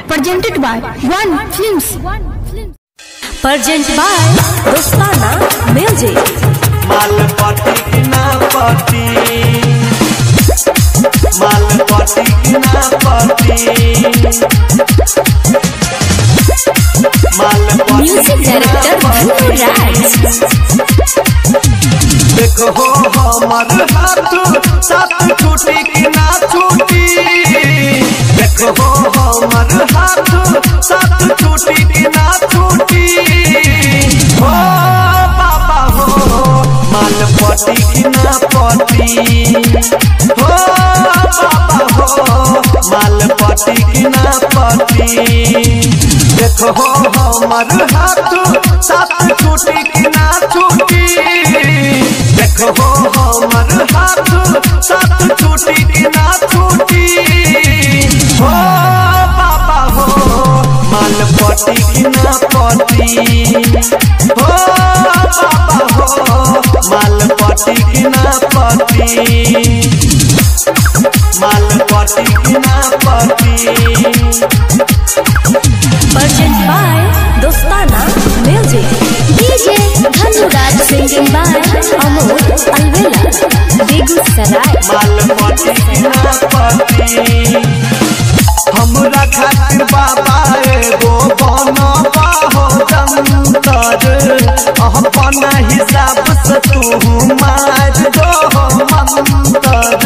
presented by One Films. Presented by Dostana Music. मालपटी की ना पटी, मालपटी की ना पटी, Music director Bhanu Raj. देखो हमर हाथ साथ छूटी की ना छूटी, देखो हमर हाथ साथ छूटी की ना छूटी, हो बाबा हो मालपटी की ना पटी, हो बाबा हो मालपटी की ना पटी, देखो हमर हाथ साथ छूटी की ना छूटी, देखो हमर हाथ साथ छूटी की ना छूटी, हो बाबा हो मालपटी की ना पटी, हो बाबा हो मालपटी की ना पटी, मालपटी की ना पटी। Presented by Dostana Music. DJ Bhanu Raj singing by Amol Alvela, Begusaray. मालपटी की ना पटी, हमरा खातिर बाबा एगो बनवा हो जंतर, अपन हिसाब से तू मार दो मंतर,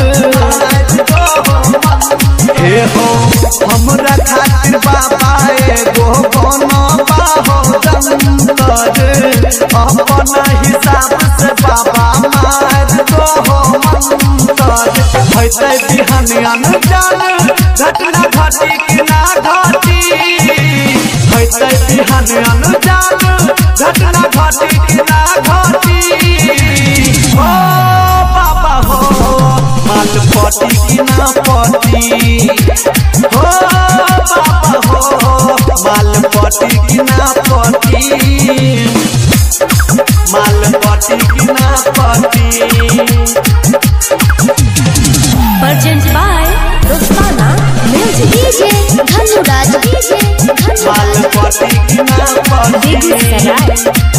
हे हो हमरा खातिर बाबा एगो बनवा हो जंतर, अपन हिसाब से बाबा मार दो मंतर, होते बिहान अनजान घटना घटी कि ना घटी, होते बिहान अनजान घटना घटी कि ना घटी, हो बाबा हो मालपटी की ना पटी, हो बाबा हो मालपटी की ना पटी, मालपटी की ना पटी। Presented by Dostana Music. DJ Bhanu Raj. मालपटी की ना पटी, Begusaray.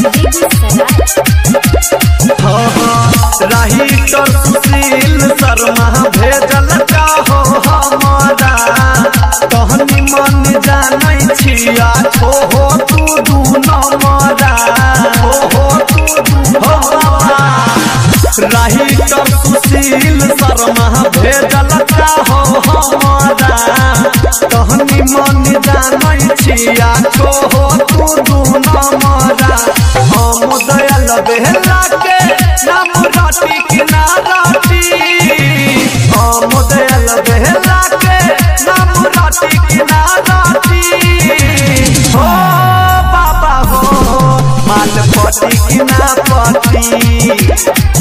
राही तो सुशील शर्मा भेजल चाहो हमारा, तहनी मन जानै छिया हो तू दू नमरा, हो तू हो बाबा, राही तो सुशील शर्मा भेजल चाहो हमारा, तहनी मन जानै छिया हो तू दू नमरा, हम दयाल बेहला के नाम राटी की ना राटी, हम दयाल बेहला के नाम राटी की ना राटी, हो बाबा हो मालपटी की ना पटी।